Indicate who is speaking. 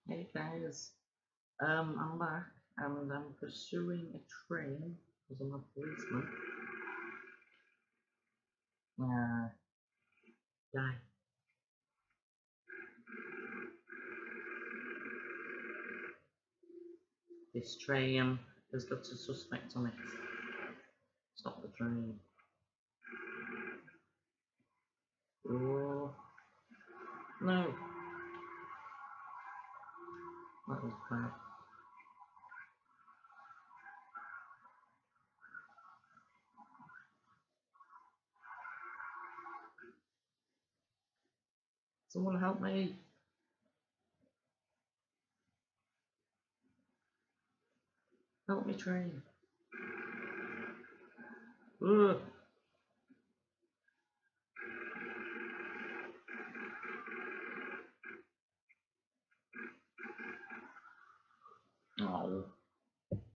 Speaker 1: Hey guys, I'm back and I'm pursuing a train because I'm a policeman. Die. This train has got a suspect on it. Stop the train. Oh, no. That was bad. Someone help me. Help me, train. Ugh. Oh.